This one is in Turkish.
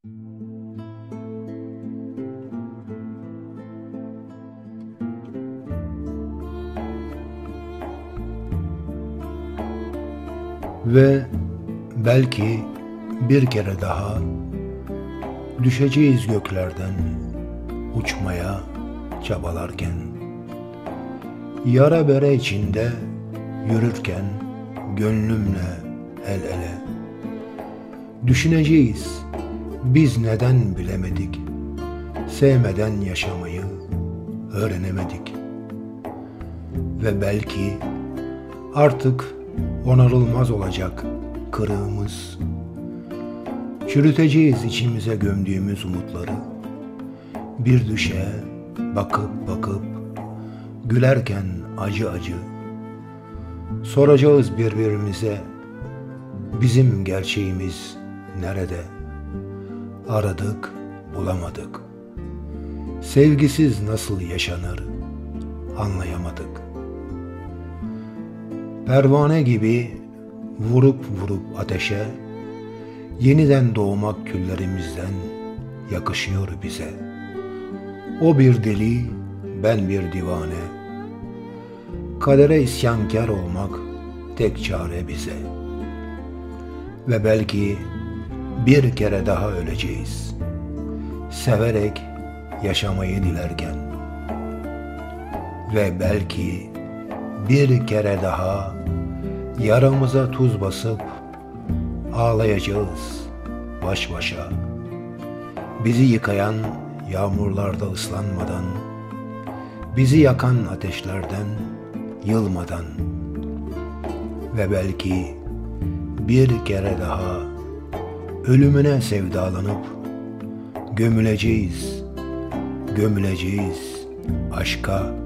Ve belki bir kere daha düşeceğiz göklerden uçmaya çabalarken, yara bere içinde yürürken gönlümle el ele. Düşüneceğiz, biz neden bilemedik, sevmeden yaşamayı öğrenemedik. Ve belki artık onarılmaz olacak kırığımız. Çürüteceğiz içimize gömdüğümüz umutları. Bir düşe bakıp bakıp gülerken acı acı soracağız birbirimize, bizim gerçeğimiz nerede? Aradık, bulamadık. Sevgisiz nasıl yaşanır anlayamadık. Pervane gibi vurup vurup ateşe, yeniden doğmak küllerimizden yakışıyor bize. O bir deli, ben bir divane. Kadere isyankar olmak tek çare bize. Ve belki bir kere daha öleceğiz, severek yaşamayı dilerken. Ve belki bir kere daha yaramıza tuz basıp ağlayacağız baş başa. Bizi yıkayan yağmurlarda ıslanmadan, bizi yakan ateşlerden yılmadan. Ve belki bir kere daha ölümüne sevdalanıp gömüleceğiz, gömüleceğiz aşka,